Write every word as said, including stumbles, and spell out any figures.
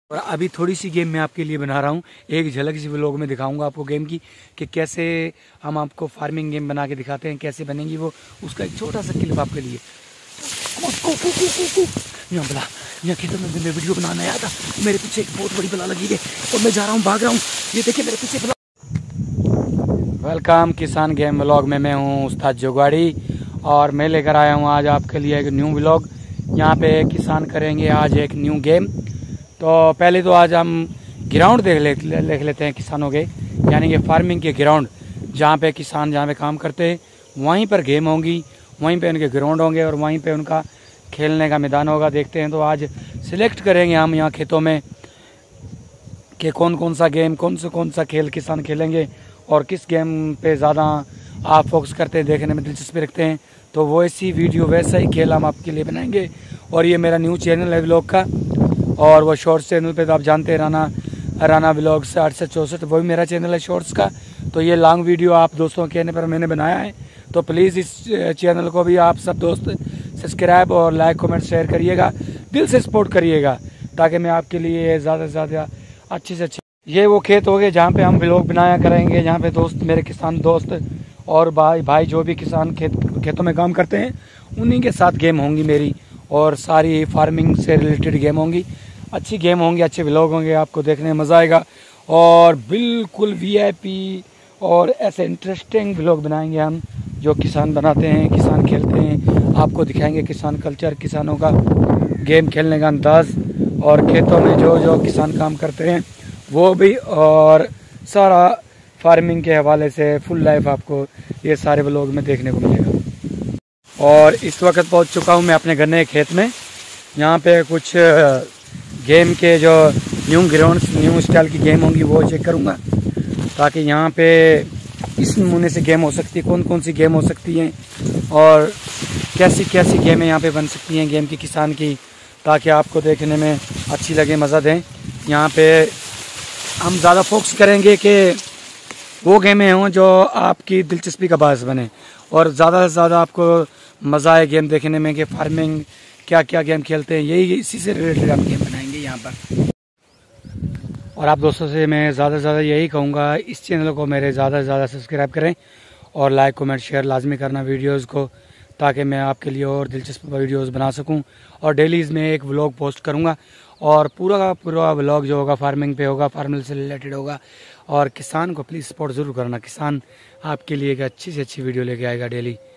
और अभी थोड़ी सी गेम मैं आपके लिए बना रहा हूँ, एक झलक इस व्लॉग में दिखाऊंगा आपको गेम की कि कैसे हम आपको फार्मिंग गेम बना के दिखाते हैं, कैसे बनेगी वो, उसका एक छोटा सा क्लिप आपके लिए। यहाँ बला यहाँ खेतों में मैं वीडियो बनाने आया था, मेरे पीछे एक बहुत बड़ी बला लगी है और मैं जा रहा हूँ, भाग रहा हूँ। ये देखिए मेरे पीछे बला। वेलकम किसान गेम व्लॉग में, मैं हूँ उस्ताद जोगाड़ी और मैं लेकर आया हूँ आज आपके लिए एक न्यू व्लॉग। यहाँ पे किसान करेंगे आज एक न्यू गेम। तो पहले तो आज हम ग्राउंड देख ले, देख लेते हैं किसानों के, यानी कि फार्मिंग के ग्राउंड, जहाँ पे किसान जहाँ पे काम करते हैं वहीं पर गेम होंगी, वहीं पे उनके ग्राउंड होंगे और वहीं पे उनका खेलने का मैदान होगा। देखते हैं तो आज सिलेक्ट करेंगे हम यहाँ खेतों में कि कौन कौन सा गेम, कौन सा कौन सा खेल किसान खेलेंगे और किस गेम पे ज़्यादा आप फोकस करते हैं, देखने में दिलचस्पी रखते हैं। तो वो ऐसी वीडियो वैसा ही खेल हम आपके लिए बनाएंगे। और ये मेरा न्यू चैनल है व्लॉग का, और वो शॉर्ट्स चैनल पे तो आप जानते हैं राना राना व्लॉग्स आठ सौ चौंसठ, वो भी मेरा चैनल है शॉर्ट्स का। तो ये लॉन्ग वीडियो आप दोस्तों के कहने पर मैंने बनाया है। तो प्लीज़ इस चैनल को भी आप सब दोस्त सब्सक्राइब और लाइक कमेंट शेयर करिएगा, दिल से सपोर्ट करिएगा, ताकि मैं आपके लिए ज़्यादा से ज़्यादा अच्छे से अच्छे। ये वो खेत हो गए जहाँ पे हम व्लॉग बनाया करेंगे, जहाँ पे दोस्त मेरे किसान दोस्त और भाई भाई जो भी किसान खेत खेतों में काम करते हैं उन्हीं के साथ गेम होंगी मेरी, और सारी फार्मिंग से रिलेटेड गेम होंगी। अच्छी गेम होंगी, अच्छे व्लॉग होंगे, आपको देखने में मज़ा आएगा और बिल्कुल वीआईपी और ऐसे इंटरेस्टिंग व्लॉग बनाएंगे हम, जो किसान बनाते हैं, किसान खेलते हैं, आपको दिखाएंगे किसान कल्चर, किसानों का गेम खेलने का अंदाज़, और खेतों में जो जो किसान काम करते हैं वो भी, और सारा फार्मिंग के हवाले से फुल लाइफ आपको ये सारे व्लॉग में देखने को मिलेगा। और इस वक्त पहुंच चुका हूं मैं अपने गन्ने के खेत में। यहाँ पे कुछ गेम के जो न्यू ग्राउंड न्यू स्टाइल की गेम होंगी वो चेक करूँगा, ताकि यहाँ पे इस नमूने से गेम हो सकती है, कौन कौन सी गेम हो सकती हैं और कैसी कैसी गेमें यहाँ पे बन सकती हैं गेम की किसान की, ताकि आपको देखने में अच्छी लगे, मज़ा दें। यहाँ पे हम ज़्यादा फोकस करेंगे कि वो गेमें हों जो आपकी दिलचस्पी का बायस बने और ज़्यादा से ज़्यादा आपको मज़ा आए गेम देखने में कि फार्मिंग क्या क्या गेम खेलते हैं, यही इसी से रिलेटेड हम गेम बनाएंगे यहाँ पर। और आप दोस्तों से मैं ज़्यादा से ज़्यादा यही कहूँगा, इस चैनल को मेरे ज़्यादा से ज़्यादा सब्सक्राइब करें और लाइक कमेंट शेयर लाजमी करना वीडियोज़ को, ताकि मैं आपके लिए और दिलचस्प वीडियोज़ बना सकूँ। और डेली इसमें एक व्लॉग पोस्ट करूँगा और पूरा का पूरा व्लॉग जो होगा फार्मिंग पे होगा, फार्मिंग से रिलेटेड होगा। और किसान को प्लीज़ सपोर्ट ज़रूर करना, किसान आपके लिए एक अच्छी से अच्छी वीडियो लेके आएगा डेली।